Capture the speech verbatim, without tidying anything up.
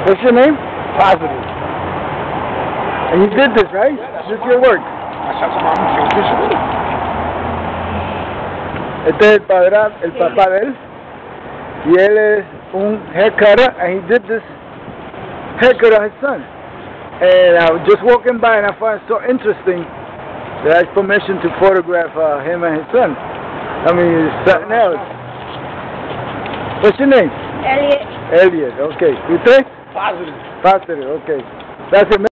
What's your name? Positive. And you did this, right? Yeah, this is your work. Este es el padre, el papá de él. Y él es un haircutter, and he did this haircut on his son. And I was just walking by, and I found it so interesting that I had permission to photograph uh, him and his son. I mean, it's something else. What's your name? Elliot. Elliot, okay. ¿Y usted? Positive. Positive, okay. That's it.